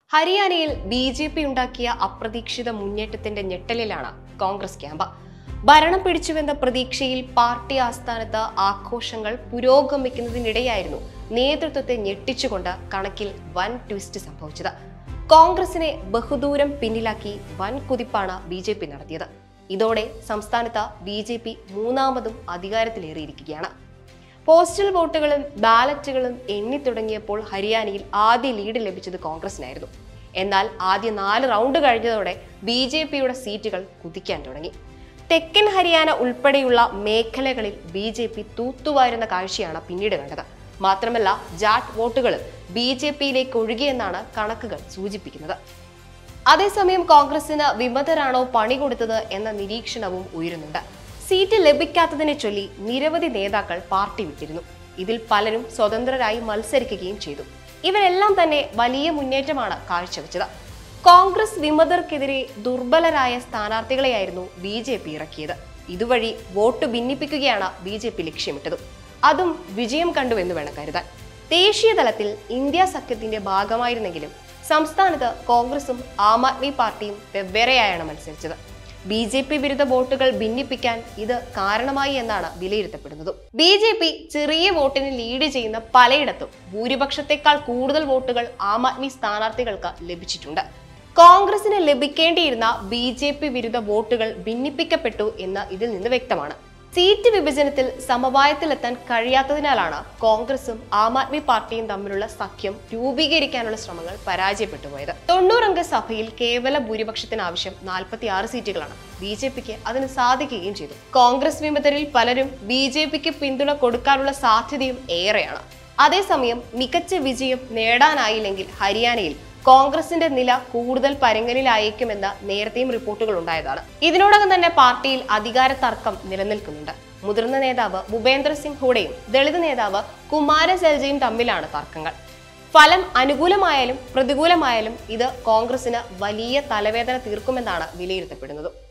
ഹരിയാനയിൽ ബി.ജെ.പി. ഉണ്ടാക്കിയ അപ്രതീക്ഷിത മുന്നേറ്റത്തിന്റെ ഞെട്ടലിലാണ് കോൺഗ്രസ് ക്യാമ്പ്. ഭരണം പിടിച്ചുവെന്ന പ്രതീക്ഷയിൽ പാർട്ടി ആസ്ഥാനത്ത് ആഘോഷങ്ങൾ പുരോഗമിക്കുന്നതിനിടെയായിരുന്നു നേതൃത്വത്തെ ഞെട്ടിച്ചുകൊണ്ട് കണക്കിൽ വൻ ട്വിസ്റ്റ് സംഭവിച്ചത്. കോൺഗ്രസിനെ ബഹുദൂരം പിന്നിലാക്കി വൻ കുതിപ്പാണ് ബി.ജെ.പി. നടത്തിയത്. ഇതോടെ സംസ്ഥാനത്ത് ബി.ജെ.പി. മൂന്നാമതും അധികാരത്തിലേറിയിരിക്കുകയാണ്. പോസ്റ്റൽ വോട്ടുകളും ബാലറ്റുകളും എണ്ണിത്തുടങ്ങിയപ്പോൾ ഹരിയാനയിൽ ആദ്യ ലീഡ് ലഭിച്ചത് കോൺഗ്രസിനായിരുന്നു. എന്നാൽ ആദ്യ 4 റൗണ്ട് കഴിഞ്ഞതോടെ ബി.ജെ.പിയുടെ സീറ്റുകൾ കുതിക്കാൻ തുടങ്ങി. തെക്കൻ ഹരിയാന ഉൾപ്പെടെയുള്ള മേഖലകളിൽ ബി.ജെ.പി. തൂത്തുവാരുന്ന കാഴ്ചയാണ് പിന്നീട് കണ്ടത്. മാത്രമല്ല, ജാട്ട് വോട്ടുകളും ബി.ജെ.പിയിലേക്ക് ഒഴുകിയെന്നാണ് കണക്കുകൾ സൂചിപ്പിക്കുന്നത്. അതേസമയം കോൺഗ്രസിന് വിമതരാണോ പണി കൊടുത്തത് എന്ന നിരീക്ഷണവും ഉയരുന്നുണ്ട്. സീറ്റ് ലഭിക്കാത്തതിനെ ചൊല്ലി നിരവധി നേതാക്കൾ പാർട്ടി വിട്ടിരുന്നു. ഇതിൽ പലരും സ്വതന്ത്രരായി മത്സരിക്കുകയും ചെയ്തു. ഇവരെല്ലാം തന്നെ വലിയ മുന്നേറ്റമാണ് കാഴ്ചവെച്ചത്. കോൺഗ്രസ് വിമതർക്കെതിരെ ദുർബലരായ സ്ഥാനാർത്ഥികളെയായിരുന്നു ബി.ജെ.പി. ഇറക്കിയത്. ഇതുവഴി വോട്ട് ഭിന്നിപ്പിക്കുകയാണ് ബി.ജെ.പി. ലക്ഷ്യമിട്ടത്. അതും വിജയം കണ്ടുവെന്ന് വേണം കരുതാൻ. ദേശീയ തലത്തിൽ ഇന്ത്യ സഖ്യത്തിന്റെ ഭാഗമായിരുന്നെങ്കിലും സംസ്ഥാനത്ത് കോൺഗ്രസും ആം ആദ്മി പാർട്ടിയും വെവ്വേറെയായാണ് മത്സരിച്ചത്. ബി.ജെ.പി. വിരുദ്ധ വോട്ടുകൾ ഭിന്നിപ്പിക്കാൻ ഇത് കാരണമായി എന്നാണ് വിലയിരുത്തപ്പെടുന്നത്. ബി.ജെ.പി. ചെറിയ വോട്ടിന് ലീഡ് ചെയ്യുന്ന പലയിടത്തും ഭൂരിപക്ഷത്തെക്കാൾ കൂടുതൽ വോട്ടുകൾ ആം ആദ്മി സ്ഥാനാർത്ഥികൾക്ക് ലഭിച്ചിട്ടുണ്ട്. കോൺഗ്രസിന് ലഭിക്കേണ്ടിയിരുന്ന ബി.ജെ.പി. വിരുദ്ധ വോട്ടുകൾ ഭിന്നിപ്പിക്കപ്പെട്ടു എന്ന് ഇതിൽ നിന്ന് വ്യക്തമാണ്. സീറ്റ് വിഭജനത്തിൽ സമവായത്തിലെത്താൻ കഴിയാത്തതിനാലാണ് കോൺഗ്രസും ആം ആദ്മി പാർട്ടിയും തമ്മിലുള്ള സഖ്യം രൂപീകരിക്കാനുള്ള ശ്രമങ്ങൾ പരാജയപ്പെട്ടു പോയത്. 90 അംഗ സഭയിൽ കേവല ഭൂരിപക്ഷത്തിന് ആവശ്യം 46 സീറ്റുകളാണ്. ബി.ജെ.പിക്ക് അതിന് സാധിക്കുകയും ചെയ്തു. കോൺഗ്രസ് വിമതരിൽ പലരും ബി.ജെ.പിക്ക് പിന്തുണ കൊടുക്കാനുള്ള സാധ്യതയും ഏറെയാണ്. അതേസമയം മികച്ച വിജയം നേടാനായില്ലെങ്കിൽ ഹരിയാനയിൽ കോൺഗ്രസിന്റെ നില കൂടുതൽ പരുങ്ങലിലായേക്കുമെന്ന് നേരത്തെയും റിപ്പോർട്ടുകൾ ഉണ്ടായതാണ്. ഇതിനോടകം തന്നെ പാർട്ടിയിൽ അധികാര തർക്കം നിലനിൽക്കുന്നുണ്ട്. മുതിർന്ന നേതാവ് ഭൂപേന്ദ്ര സിംഗ് ഹൂഡയും ദളിത് നേതാവ് കുമാര സെൽജയും തമ്മിലാണ് തർക്കങ്ങൾ. ഫലം അനുകൂലമായാലും പ്രതികൂലമായാലും ഇത് കോൺഗ്രസിന് വലിയ തലവേദന തീർക്കുമെന്നാണ് വിലയിരുത്തപ്പെടുന്നത്.